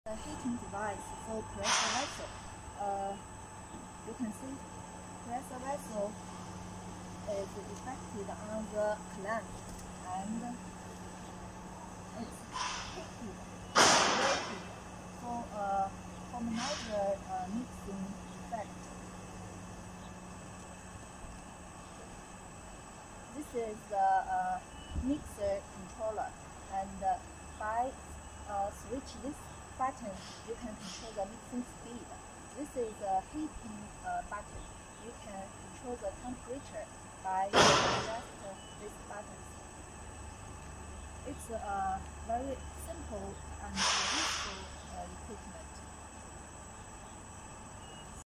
The heating device for pressure vessel. You can see pressure vessel is effected on the clamp and it's heated for a homogenious mixing effect. This is the mixer controller, and by switch this button, you can control the mixing speed. This is a heating button. You can control the temperature by just this button. It's a very simple and useful equipment.